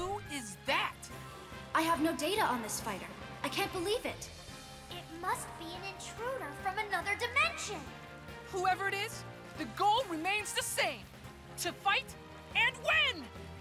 Who is that? I have no data on this fighter. I can't believe it. It must be an intruder from another dimension. Whoever it is, the goal remains the same. To fight and win!